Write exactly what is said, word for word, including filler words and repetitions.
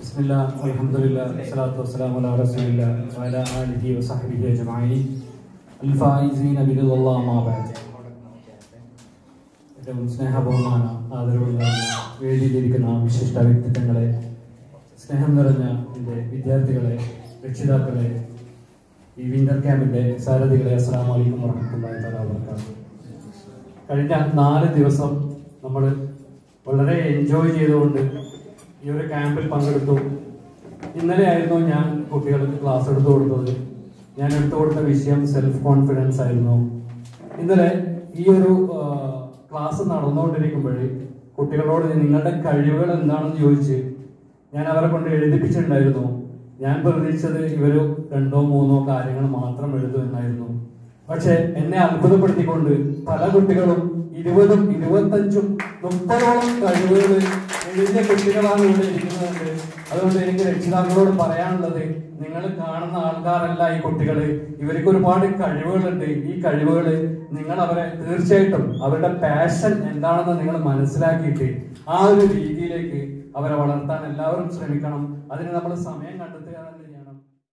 Bismillah, alhamdulillah, salatu wassalamu ala rasulillah wa ala alihi wa sahbihi ajma'in. Al-faizina biridallah ma ba'd. ഏറ്റവും സ്നേഹപൂർണ്ണമായ ആദരവുള്ള വേദിയിലിരിക്കുന്ന വിശിഷ്ട വ്യക്തിത്വങ്ങളെ, സ്നേഹം നിറഞ്ഞ എൻ്റെ വിദ്യാർത്ഥികളെ, രക്ഷിതാക്കളെ, ഈ വിന്റർ ക്യാമ്പിന്റെ സാരഥികളെ, അസ്സലാമു അലൈക്കും വറഹ്മത്തുള്ളാഹി തആല വബറകാതുഹു. കഴിഞ്ഞ നാല് ദിവസം നമ്മൾ വളരെ എൻജോയ് ചെയ്തുകൊണ്ട് ഈ ഒരു ക്യാമ്പിൽ പങ്കെടുത്തു. ഇന്നലെ ആയിരുന്നു ഞാൻ കുട്ടികൾക്ക് ക്ലാസ് എടുത്തു കൊടുത്തത്. ഞാൻ എടുത്തു കൊടുത്ത വിഷയം സെൽഫ് കോൺഫിഡൻസ് ആയിരുന്നു. ഇന്നലെ ഈ ഒരു ക്ലാസ് നടന്നുകൊണ്ടിരിക്കുമ്പോൾ കുട്ടികളോട് നിങ്ങളുടെ കഴിവുകൾ എന്താണെന്ന് ചോദിച്ച് ഞാൻ അവരെ കൊണ്ട് എഴുതിപ്പിച്ചിട്ടുണ്ടായിരുന്നു. ഞാൻ പ്രതീക്ഷിച്ചത് ഇവര് രണ്ടോ മൂന്നോ കാര്യങ്ങൾ മാത്രം എഴുതുമെന്നായിരുന്നു. പക്ഷെ എന്നെ അത്ഭുതപ്പെടുത്തിക്കൊണ്ട് പല കുട്ടികളും ഇരുപതും ഇരുപത്തഞ്ചും മുപ്പതോളം കഴിവുകൾ എഴുതിയ കുട്ടികളാണ് ഇവിടെ ഇരിക്കുന്നത്. അതുകൊണ്ട് എനിക്ക് രക്ഷിതാക്കളോട് പറയാനുള്ളത്, നിങ്ങൾ കാണുന്ന ആൾക്കാരല്ല ഈ കുട്ടികള്. ഇവർക്ക് ഒരുപാട് കഴിവുകളുണ്ട്. ഈ കഴിവുകൾ നിങ്ങൾ അവരെ തീർച്ചയായിട്ടും അവരുടെ പാഷൻ എന്താണെന്ന് നിങ്ങൾ മനസ്സിലാക്കിയിട്ട് ആ ഒരു രീതിയിലേക്ക് അവരെ വളർത്താൻ എല്ലാവരും ശ്രമിക്കണം. അതിന് നമ്മൾ സമയം കണ്ടെത്തുക